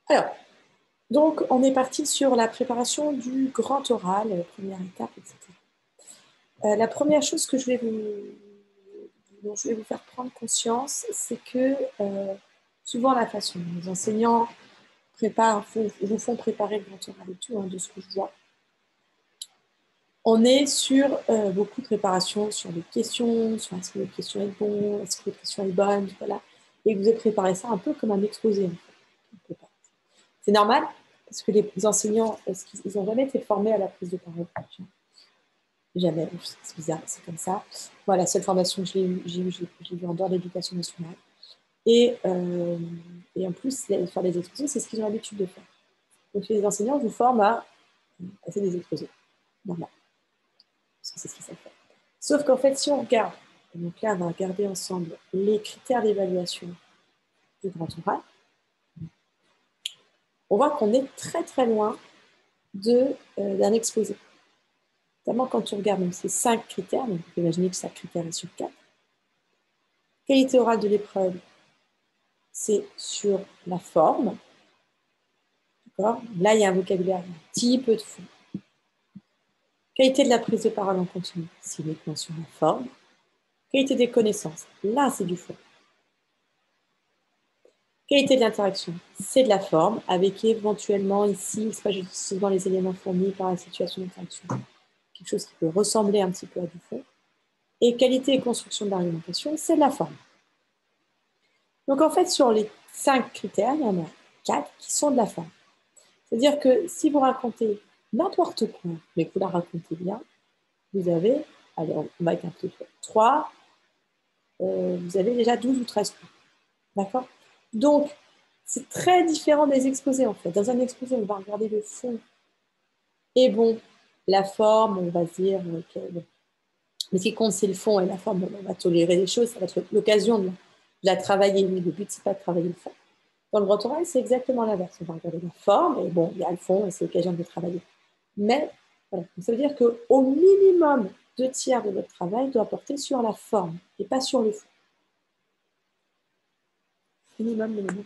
Alors, donc, on est parti sur la préparation du grand oral, première étape, etc. La première chose que dont je vais vous faire prendre conscience, c'est que souvent la façon dont les enseignants vous font préparer le grand oral et tout, hein, de ce que je vois, on est sur beaucoup de préparation sur les questions, sur est-ce que votre question est bonne, est-ce que votre question est bonne, voilà, et vous avez préparé ça un peu comme un exposé. En fait. C'est normal, parce que les enseignants, ils n'ont jamais été formés à la prise de parole. Jamais, c'est bizarre, c'est comme ça. Moi, la seule formation que j'ai eue en dehors de l'éducation nationale. Et en plus, faire des exposés, c'est ce qu'ils ont l'habitude de faire. Donc, les enseignants vous forment à faire des exposés. Normal. Parce que c'est ce qu'ils savent faire. Sauf qu'en fait, si on regarde, donc là, on va regarder ensemble les critères d'évaluation du grand oral, on voit qu'on est très très loin d'un exposé. Notamment quand on regarde donc, ces 5 critères, donc vous pouvez imaginer que chaque critère est sur 4. Qualité orale de l'épreuve, c'est sur la forme. Là, il y a un vocabulaire un petit peu de fond. Qualité de la prise de parole en continu, c'est uniquement sur la forme. Qualité des connaissances, là, c'est du fond. Qualité de l'interaction, c'est de la forme, avec éventuellement ici, c'est pas juste souvent les éléments fournis par la situation d'interaction, quelque chose qui peut ressembler un petit peu à du fond. Et qualité et construction de l'argumentation, c'est de la forme. Donc en fait, sur les 5 critères, il y en a 4 qui sont de la forme. C'est-à-dire que si vous racontez n'importe quoi, mais que vous la racontez bien, vous avez, allez, on va être un peu 3, vous avez déjà 12 ou 13 points. D'accord? Donc, c'est très différent des exposés, en fait. Dans un exposé, on va regarder le fond. Et bon, la forme, on va se dire, okay, bon. Mais ce qui compte, c'est le fond et la forme. On va tolérer les choses, ça va être l'occasion de la travailler. Mais le but, c'est pas de travailler le fond. Dans le grand oral, c'est exactement l'inverse. On va regarder la forme, et bon, il y a le fond, et c'est l'occasion de le travailler. Mais, voilà. Ça veut dire qu'au minimum, 2 tiers de votre travail doit porter sur la forme, et pas sur le fond. Minimum.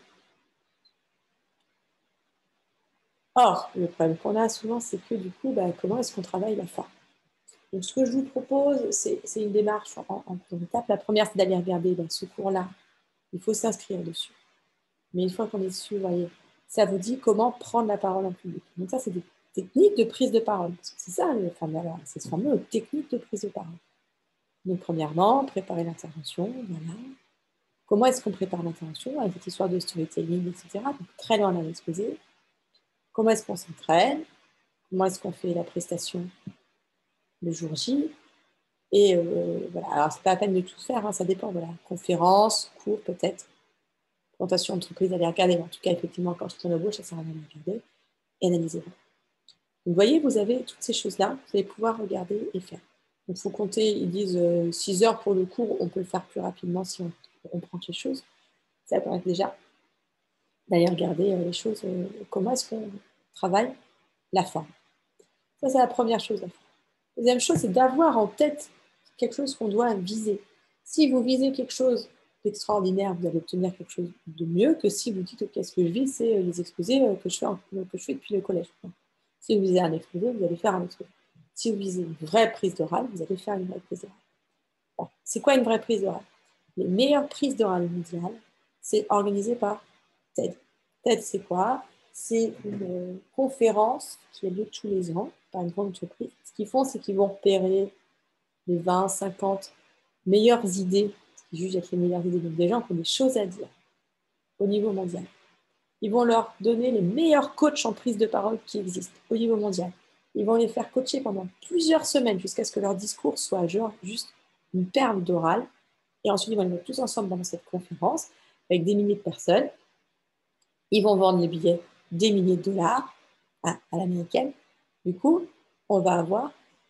Or, le problème qu'on a souvent, c'est que du coup, comment est-ce qu'on travaille la forme? Donc, ce que je vous propose, c'est une démarche en plusieurs étapes. La première, c'est d'aller regarder ce cours-là. Il faut s'inscrire dessus. Mais une fois qu'on est dessus, vous voyez, ça vous dit comment prendre la parole en public. Donc ça, c'est des techniques de prise de parole. C'est ça, c'est ce fameux technique de prise de parole. Donc, premièrement, préparer l'intervention. Voilà. Comment est-ce qu'on prépare l'intervention avec cette histoire de storytelling, etc. Donc, très loin d'un exposé. Comment est-ce qu'on s'entraîne? Comment est-ce qu'on fait la prestation le jour J? Et voilà. Alors, c'est pas la peine de tout faire, hein, ça dépend. Voilà. Conférence, cours, peut-être. Présentation d'entreprise, allez regarder. En tout cas, effectivement, quand je tourne à gauche, ça sert à rien de regarder. Et analyser. Donc, vous voyez, vous avez toutes ces choses-là. Vous allez pouvoir regarder et faire. Donc, il faut compter, ils disent 6 heures pour le cours. On peut le faire plus rapidement si on prend quelque chose. Ça permet déjà d'aller regarder les choses. Comment est-ce qu'on travaille la forme. Ça, c'est la première chose à faire. La deuxième chose, c'est d'avoir en tête quelque chose qu'on doit viser. Si vous visez quelque chose d'extraordinaire, vous allez obtenir quelque chose de mieux que si vous dites ok, ce que je vise, c'est les exposés que je fais depuis le collège. Si vous visez un exposé, vous allez faire un exposé. Si vous visez une vraie prise d'oral, vous allez faire une vraie prise d'oral. Bon. C'est quoi une vraie prise d'oral? Les meilleures prises d'oral mondiales, c'est organisé par TED. TED, c'est quoi? C'est une conférence qui a lieu tous les ans par une grande entreprise. Ce qu'ils font, c'est qu'ils vont repérer les 20, 50 meilleures idées, ce qu'ils jugent être les meilleures idées, donc des gens qui ont des choses à dire au niveau mondial. Ils vont leur donner les meilleurs coachs en prise de parole qui existent au niveau mondial. Ils vont les faire coacher pendant plusieurs semaines jusqu'à ce que leur discours soit genre juste une perle d'oral. Et ensuite, ils vont les mettre tous ensemble dans cette conférence avec des milliers de personnes. Ils vont vendre les billets des milliers de dollars à l'américaine. Du coup, on va avoir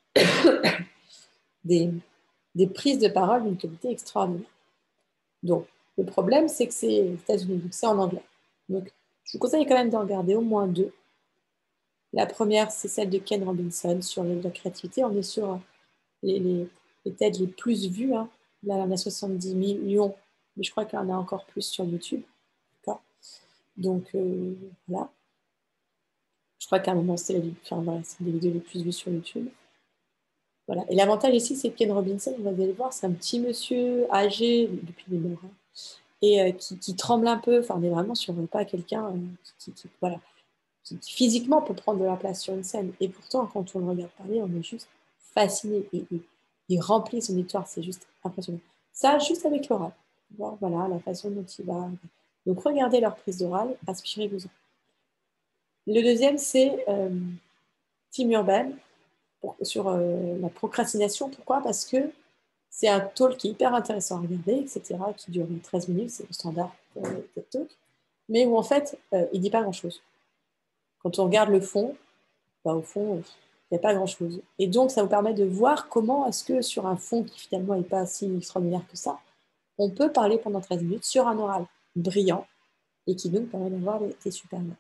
des prises de parole d'une qualité extraordinaire. Donc, le problème, c'est que c'est aux États-Unis, donc c'est en anglais. Donc, je vous conseille quand même d'en regarder au moins 2. La première, c'est celle de Ken Robinson sur la créativité. On est sur les TED les plus vus. Hein. Là, on a 70 millions, mais je crois qu'il y en a encore plus sur YouTube. Donc, voilà. Je crois qu'à un moment, c'était voilà, c'est une des vidéos les plus vues sur YouTube. Voilà. Et l'avantage ici, c'est que Ken Robinson, vous allez voir, c'est un petit monsieur âgé, depuis les morts, hein, et qui tremble un peu. Enfin, on est vraiment sur pas quelqu'un voilà, qui physiquement peut prendre de la place sur une scène. Et pourtant, quand on le regarde parler, on est juste fasciné. Et il remplit son histoire, c'est juste impressionnant. Ça, juste avec l'oral. Voilà, la façon dont il va. Donc, regardez leur prise d'oral, inspirez-vous-en. Le deuxième, c'est Tim Urban sur la procrastination. Pourquoi? Parce que c'est un talk qui est hyper intéressant à regarder, etc., qui dure 13 minutes, c'est le standard pour le TED Talk, mais où en fait, il ne dit pas grand-chose. Quand on regarde le fond, bah, au fond, il n'y a pas grand-chose. Et donc, ça vous permet de voir comment est-ce que sur un fond qui finalement n'est pas si extraordinaire que ça, on peut parler pendant 13 minutes sur un oral brillant et qui nous permet d'avoir des super notes.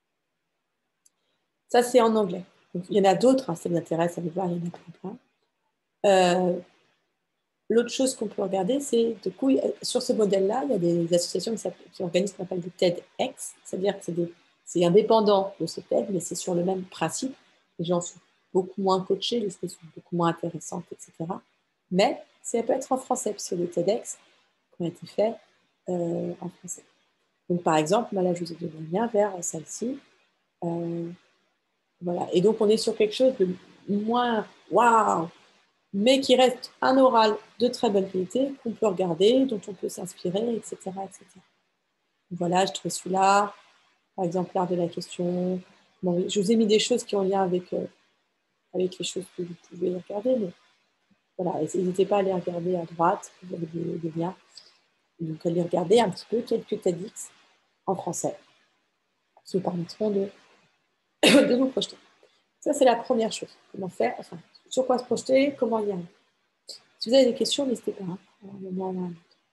Ça, c'est en anglais. Donc, il y en a d'autres, hein, ça vous intéresse, allez voir, il y en a plein. L'autre chose qu'on peut regarder, c'est, du coup, sur ce modèle-là, il y a des associations qui organisent ce qu'on appelle des TEDx, c'est-à-dire que c'est indépendant de ce TED, mais c'est sur le même principe. Les gens sont beaucoup moins coachés, les idées sont beaucoup moins intéressantes, etc. Mais ça peut être en français, puisque les TEDx qui ont été faits en français. Donc, par exemple, là, je vous ai donné un lien vers celle-ci. Voilà. Et donc, on est sur quelque chose de moins waouh, mais qui reste un oral de très bonne qualité, qu'on peut regarder, dont on peut s'inspirer, etc., etc. Voilà, je trouve celui-là, par exemple, l'art de la question. Bon, je vous ai mis des choses qui ont lien avec les choses que vous pouvez regarder, mais voilà, n'hésitez pas à les regarder à droite, vous avez des liens. Donc, à les regarder un petit peu, quelques TEDx en français, qui vous permettront de vous projeter. Ça, c'est la première chose. Comment faire, enfin, sur quoi se projeter, comment y aller. Si vous avez des questions, n'hésitez pas. Hein.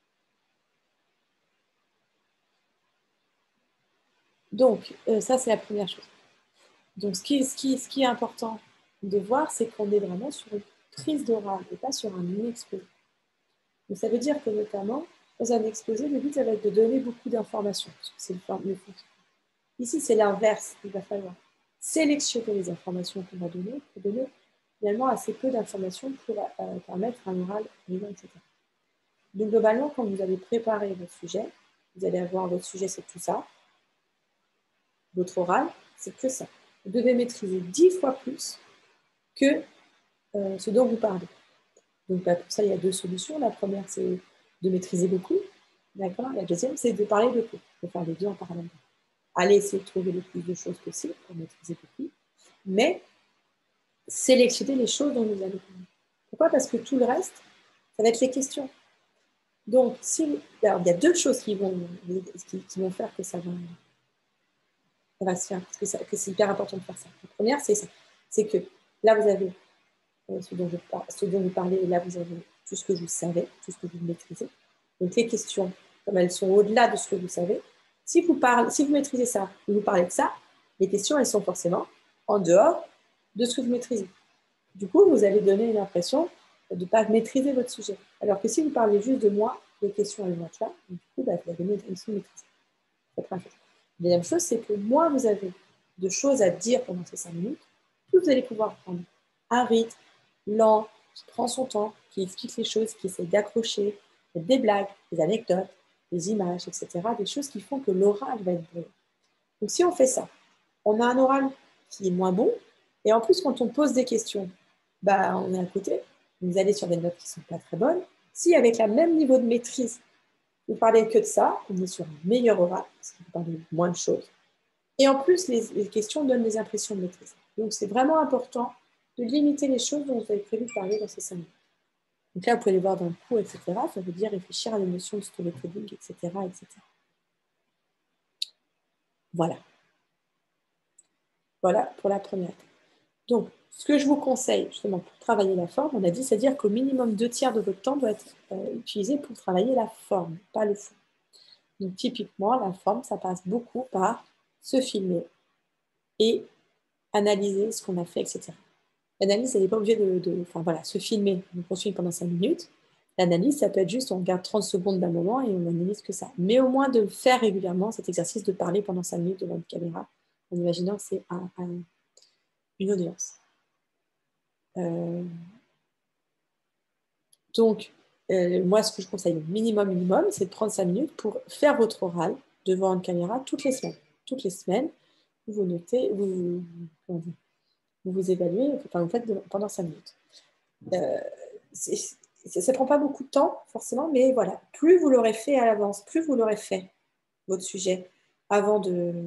Donc, ça, c'est la première chose. Donc, ce qui est important de voir, c'est qu'on est vraiment sur une prise d'oral et pas sur un exposé. Donc, ça veut dire que, notamment, dans un exposé, le but, ça va être de donner beaucoup d'informations. C'est le fond. Ici, c'est l'inverse. Il va falloir sélectionner les informations qu'on va donner pour donner finalement assez peu d'informations pour permettre un oral brillant, etc. Donc, globalement, quand vous allez préparer votre sujet, vous allez avoir votre sujet, c'est tout ça. Votre oral, c'est que ça. Vous devez maîtriser 10 fois plus que ce dont vous parlez. Donc, bah, pour ça, il y a deux solutions. La première, c'est de maîtriser beaucoup. D'accord. La deuxième, c'est de parler beaucoup. Il faut faire les deux en parallèle. Allez essayer de trouver le plus de choses possible pour maîtriser beaucoup. Mais sélectionner les choses dont vous allez parler. Pourquoi? Parce que tout le reste, ça va être les questions. Donc, alors, il y a deux choses qui vont faire que ça va se faire, parce que c'est hyper important de faire ça. La première, c'est ça. C'est que là, vous avez ce dont vous parlez, et là, vous avez tout ce que vous savez, tout ce que vous maîtrisez. Donc, les questions, comme elles sont au-delà de ce que vous savez, si vous maîtrisez ça, et vous parlez de ça, les questions, elles sont forcément en dehors de ce que vous maîtrisez. Du coup, vous allez donner l'impression de ne pas maîtriser votre sujet. Alors que si vous parlez juste de moi, les questions, elles vont être là. Du coup, vous allez donner une maîtrise. La deuxième chose, c'est que moins vous avez de choses à dire pendant ces 5 minutes, plus vous allez pouvoir prendre un rythme lent, qui prend son temps, qui explique les choses, qui essaie d'accrocher, des blagues, des anecdotes, des images, etc. Des choses qui font que l'oral va être brillant. Donc si on fait ça, on a un oral qui est moins bon, et en plus quand on pose des questions, bah, on est à côté, vous allez sur des notes qui ne sont pas très bonnes. Si avec le même niveau de maîtrise, vous parlez que de ça, on est sur un meilleur oral, parce que vous parlez de moins de choses. Et en plus, les questions donnent des impressions de maîtrise. Donc, c'est vraiment important de limiter les choses dont vous avez prévu de parler dans ces 5 minutes. Donc là, vous pouvez les voir dans le cours, etc. Ça veut dire réfléchir à la notion de storytelling, etc., etc. Voilà. Voilà pour la première étape. Donc, ce que je vous conseille, justement, pour travailler la forme, on a dit, c'est-à-dire qu'au minimum 2/3 de votre temps doit être utilisé pour travailler la forme, pas le fond. Donc, typiquement, la forme, ça passe beaucoup par se filmer et analyser ce qu'on a fait, etc. L'analyse, elle n'est pas obligée enfin voilà, se filmer, on poursuit pendant 5 minutes, L'analyse, ça peut être juste, on regarde 30 secondes d'un moment et on analyse que ça. Mais au moins de le faire régulièrement, cet exercice de parler pendant 5 minutes devant une caméra, en imaginant que c'est une audience. Donc, moi, ce que je conseille, minimum, c'est de prendre 5 minutes pour faire votre oral devant une caméra toutes les semaines. Toutes les semaines, vous notez, vous vous évaluez, enfin, vous faites pendant 5 minutes. Ça ne prend pas beaucoup de temps, forcément, mais voilà, plus vous l'aurez fait à l'avance, plus vous l'aurez fait, votre sujet, avant de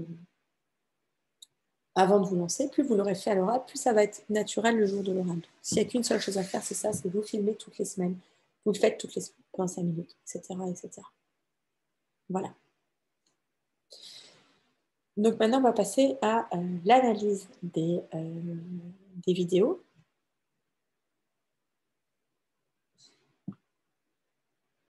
vous lancer, plus vous l'aurez fait à l'oral, plus ça va être naturel le jour de l'oral. S'il n'y a qu'une seule chose à faire, c'est ça, c'est vous filmer toutes les semaines. Vous le faites toutes les semaines, pendant 5 minutes, etc., etc. Voilà. Donc maintenant, on va passer à l'analyse des vidéos.